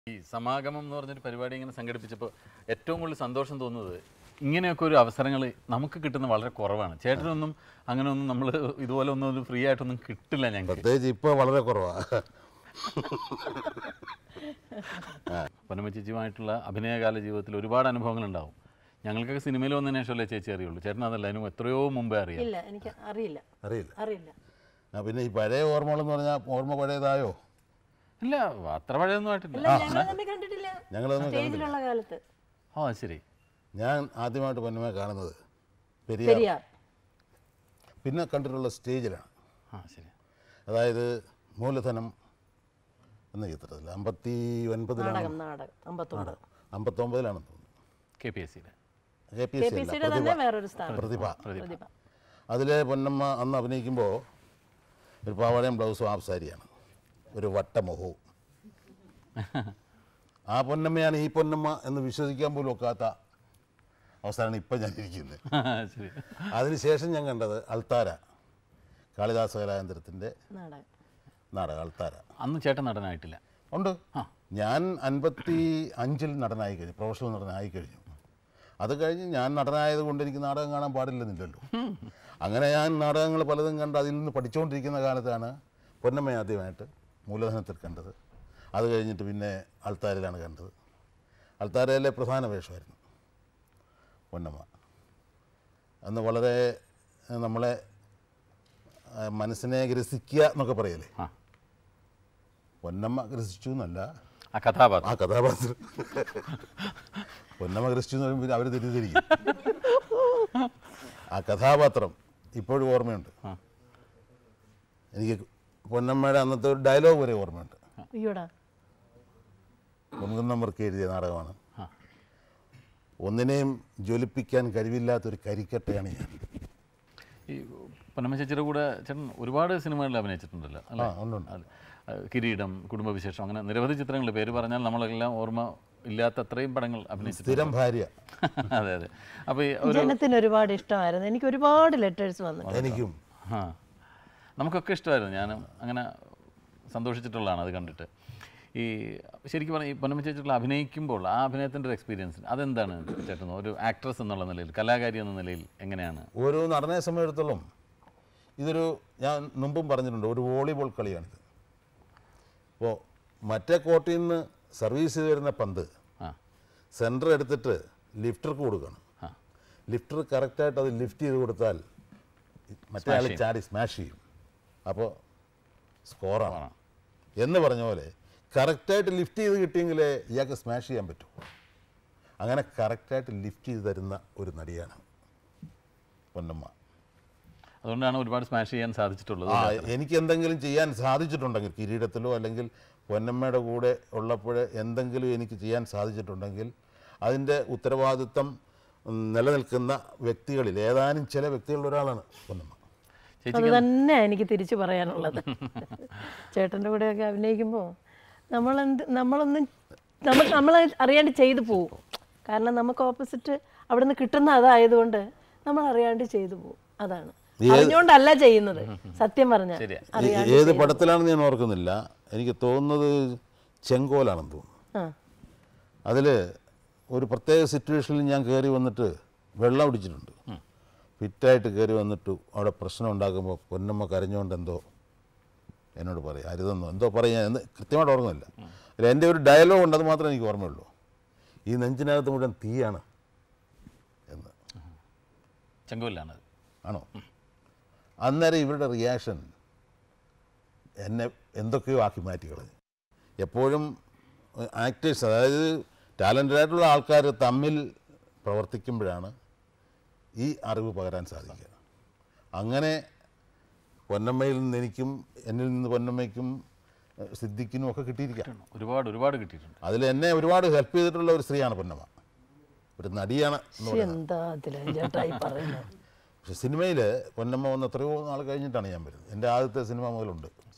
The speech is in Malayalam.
ഈ സമാഗമം എന്ന് പറഞ്ഞൊരു പരിപാടി ഇങ്ങനെ സംഘടിപ്പിച്ചപ്പോൾ ഏറ്റവും കൂടുതൽ സന്തോഷം തോന്നുന്നത് ഇങ്ങനെയൊക്കെ ഒരു അവസരങ്ങൾ നമുക്ക് കിട്ടുന്ന വളരെ കുറവാണ്. ചേട്ടനൊന്നും അങ്ങനെയൊന്നും നമ്മൾ ഇതുപോലെ ഒന്നും ഫ്രീ ആയിട്ടൊന്നും കിട്ടില്ല ഞങ്ങൾക്ക്. പ്രത്യേകിച്ച് ഇപ്പോൾ വളരെ കുറവാണ്. പൊന്നമ്മ ചേച്ചിയുമായിട്ടുള്ള അഭിനയകാല ജീവിതത്തിൽ ഒരുപാട് അനുഭവങ്ങളുണ്ടാവും. ഞങ്ങൾക്കൊക്കെ സിനിമയിൽ വന്നതിന് ശേഷമല്ലേ ചേച്ചി അറിയുള്ളൂ. ചേട്ടൻ അതല്ല, അതിനും എത്രയോ മുമ്പേ അറിയാം. ഇല്ല, എനിക്ക് അറിയില്ല. പിന്നെ ഈ പഴയ ഓർമ്മകളെന്ന് പറഞ്ഞാൽ ഓർമ്മ പഴയതായോ? ഇല്ല, അത്ര പഴയൊന്നും ആയിട്ടില്ല. ഞങ്ങൾ കാലത്ത്. ഓ ശരി. ഞാൻ ആദ്യമായിട്ട് പൊന്നമ്മയെ കാണുന്നത് പെരിയാർ, പിന്നെ കണ്ടിട്ടുള്ള സ്റ്റേജിലാണ്. ശരി. അതായത് മൂലധനം എന്ന ചിത്രത്തിൽ 59-ലാണ് 59-ലാണ് തോന്നുന്നു. പ്രതിഭ. അതിലെ പൊന്നമ്മ അന്ന് അഭിനയിക്കുമ്പോൾ ഒരു പാവാടയും ബ്ലൗസും ഹാഫ് സാരിയാണ്, ഒരു വട്ടമുഖവും. ആ പൊന്നമ്മയാണ് ഈ പൊന്നമ്മ എന്ന് വിശ്വസിക്കാൻ പോലും ഒക്കാത്ത അവസ്ഥയാണ് ഇപ്പം ഞാൻ ഇരിക്കുന്നത്. അതിനുശേഷം ഞാൻ കണ്ടത് അൾത്താര, കാളിദാസ കലാകേന്ദ്രത്തിൻ്റെ നാടകം അൾത്താര. അന്ന് ചേട്ടൻ നടനായിട്ടില്ല? ഉണ്ട്. ഞാൻ 55-ൽ നടനായി കഴിഞ്ഞു, പ്രൊഫഷണൽ നടനായി കഴിഞ്ഞു. അത് കഴിഞ്ഞ് ഞാൻ നടനായത് കൊണ്ട് എനിക്ക് നാടകം കാണാൻ പാടില്ലെന്നില്ലല്ലോ. അങ്ങനെ ഞാൻ നാടകങ്ങൾ പലതും കണ്ട് അതിൽ നിന്ന് പഠിച്ചുകൊണ്ടിരിക്കുന്ന കാലത്താണ് പൊന്നമ്മയെ ആദ്യമായിട്ട് മൂലധനത്തിൽ കണ്ടത്. അത് കഴിഞ്ഞിട്ട് പിന്നെ അൾത്താരയിലാണ് കണ്ടത്. അൾത്താരയിലെ പ്രധാന വേഷമായിരുന്നു പൊന്നമ്മ. അന്ന് വളരെ നമ്മളെ മനസ്സിനെ ഗ്രസിക്കുക എന്നൊക്കെ പറയല്ലേ, പൊന്നമ്മ ഗ്രസിച്ചു എന്നല്ല, ആ കഥാപാത്രം പൊന്നമ്മ ഗ്രസിച്ചു എന്ന് പറയുമ്പോൾ അവർ തെറ്റിദ്ധരിക്കും. ആ കഥാപാത്രം ഇപ്പോഴും ഓർമ്മയുണ്ട് എനിക്ക്. പൊന്നമ്മയുടെ അന്നത്തെ ഒരു ഡയലോഗ് വരെ ഓർമ്മയുണ്ട്. പൊൻകുന്നമ്മർക്ക് എഴുതിയ നാടകമാണ്. ഒന്നിനെയും ജ്വലിപ്പിക്കാൻ കഴിവില്ലാത്തൊരു കരിക്കട്ടയാണ് ഞാൻ. ഈ പൊന്നമ്മ ചേച്ചിയുടെ കൂടെ ചേട്ടൻ ഒരുപാട് സിനിമകളിൽ അഭിനയിച്ചിട്ടുണ്ടല്ലോ അല്ലേ? കിരീടം, കുടുംബവിശേഷം, അങ്ങനെ നിരവധി ചിത്രങ്ങൾ. പേര് പറഞ്ഞാൽ നമ്മളെല്ലാം ഓർമ്മ ഇല്ലാത്ത അത്രയും പടങ്ങൾ അഭിനയിച്ചു. സ്ഥിരം ഭാര്യ. അതെ അതെ. അപ്പോൾ ജനത്തിന് ഒരുപാട് ഇഷ്ടമായിരുന്നു. എനിക്ക് ഒരുപാട് ലെറ്റേഴ്സ് വന്നു. എനിക്കും നമുക്കൊക്കെ ഇഷ്ടമായിരുന്നു. ഞാനും അങ്ങനെ സന്തോഷിച്ചിട്ടുള്ളതാണ് അത് കണ്ടിട്ട്. ഈ ശരിക്കും പറഞ്ഞാൽ ഈ പൊന്നമ്മ ചേച്ചിയുള്ള അഭിനയിക്കുമ്പോൾ ആ അഭിനയത്തിൻ്റെ ഒരു എക്സ്പീരിയൻസ് അതെന്താണ് ചേട്ടൻ? ഒരു ആക്ട്രസ് എന്നുള്ള നിലയിൽ, കലാകാരി എന്ന നിലയിൽ എങ്ങനെയാണ്? ഓരോ നടനെ സമയത്തോളം ഇതൊരു, ഞാൻ മുമ്പും പറഞ്ഞിട്ടുണ്ട്, ഒരു വോളിബോൾ കളിയാണിത്. അപ്പോൾ മറ്റേ കോർട്ടിൽ നിന്ന് സർവീസ് ചെയ്ത് വരുന്ന പന്ത് സെൻറ്റർ എടുത്തിട്ട് ലിഫ്റ്റർക്ക് കൊടുക്കണം. ലിഫ്റ്റർ കറക്റ്റായിട്ട് അത് ലിഫ്റ്റ് ചെയ്ത് കൊടുത്താൽ മറ്റേ ആൾ ചാടി സ്മാഷ് ചെയ്യും. അപ്പോൾ സ്കോറാണ് എന്ന് പറഞ്ഞ പോലെ കറക്റ്റായിട്ട് ലിഫ്റ്റ് ചെയ്ത് കിട്ടിയെങ്കിലേ ഇയാൾക്ക് സ്മാഷ് ചെയ്യാൻ പറ്റൂ. അങ്ങനെ കറക്റ്റായിട്ട് ലിഫ്റ്റ് ചെയ്ത് തരുന്ന ഒരു നടിയാണ് പൊന്നമ്മ. അതുകൊണ്ടാണ് ഒരുപാട് സ്മാഷ് ചെയ്യാൻ സാധിച്ചിട്ടുള്ളത്. എനിക്ക് എന്തെങ്കിലും ചെയ്യാൻ സാധിച്ചിട്ടുണ്ടെങ്കിൽ, കിരീടത്തിലോ അല്ലെങ്കിൽ പൊന്നമ്മയുടെ കൂടെ ഉള്ളപ്പോൾ എന്തെങ്കിലും എനിക്ക് ചെയ്യാൻ സാധിച്ചിട്ടുണ്ടെങ്കിൽ അതിൻ്റെ ഉത്തരവാദിത്വം നിലനിൽക്കുന്ന വ്യക്തികളിൽ ഏതാനും ചില വ്യക്തികളിൽ ഒരാളാണ് പൊന്നമ്മ. അത് തന്നെ എനിക്ക് തിരിച്ചു പറയാനുള്ളത്. ചേട്ടൻ്റെ കൂടെയൊക്കെ അഭിനയിക്കുമ്പോൾ നമ്മൾ അറിയാണ്ട് ചെയ്തു പോകും. കാരണം നമുക്ക് ഓപ്പോസിറ്റ് അവിടെ നിന്ന് കിട്ടുന്ന അതായതുകൊണ്ട് നമ്മൾ അറിയാണ്ട് ചെയ്തു പോകും. അതാണ്, അറിഞ്ഞുകൊണ്ടല്ല ചെയ്യുന്നത്. സത്യം പറഞ്ഞാൽ ഏത് പടത്തിലാണെന്ന് ഞാൻ ഓർക്കുന്നില്ല. എനിക്ക് തോന്നുന്നത് ചെങ്കോലാണെന്ന് തോന്നുന്നു. അതിൽ ഒരു പ്രത്യേക സിറ്റുവേഷനിൽ ഞാൻ കയറി വന്നിട്ട് വെള്ളം അടിച്ചിട്ടുണ്ട്. ഫിറ്റായിട്ട് കയറി വന്നിട്ട് അവിടെ പ്രശ്നം ഉണ്ടാക്കുമ്പോൾ പൊന്നമ്മ കരഞ്ഞുകൊണ്ട് എന്തോ എന്നോട് പറയും, അരുതെന്നോ എന്തോ പറയും. ഞാൻ കൃത്യമായിട്ട് ഓർക്കുന്നില്ല. അതിൽ എൻ്റെ ഒരു ഡയലോഗ് ഉണ്ട്, അത് മാത്രമേ എനിക്ക് ഓർമ്മയുള്ളൂ. ഈ നെഞ്ചിനകത്ത് മുഴുവൻ തീയാണ് എന്ന്. ചെങ്കോലാണ് ആണോ? അന്നേരം ഇവരുടെ റിയാക്ഷൻ എന്നെ എന്തൊക്കെയോ ആക്കി മാറ്റിക്കളഞ്ഞു. എപ്പോഴും ആക്ടേഴ്സ്, അതായത് ടാലൻറ്റഡായിട്ടുള്ള ആൾക്കാർ തമ്മിൽ പ്രവർത്തിക്കുമ്പോഴാണ് ഈ അറിവ് പകരാൻ സാധിക്കുക. അങ്ങനെ പൊന്നമ്മയിൽ നിന്ന് എനിക്കും എന്നിൽ നിന്ന് പൊന്നമ്മയ്ക്കും സിദ്ദിഖിനും ഒക്കെ കിട്ടിയിരിക്കാം. ഒരുപാട് കിട്ടിയിട്ടുണ്ട്. അതിൽ എന്നെ ഒരുപാട് ഹെൽപ്പ് ചെയ്തിട്ടുള്ള ഒരു സ്ത്രീയാണ് പൊന്നമ്മ, ഒരു നടിയാണ്. പക്ഷെ സിനിമയിൽ പൊന്നമ്മ വന്ന് എത്രയോ നാൾ കഴിഞ്ഞിട്ടാണ് ഞാൻ വരുന്നത്. എൻ്റെ ആദ്യത്തെ സിനിമ മുതലുണ്ട്.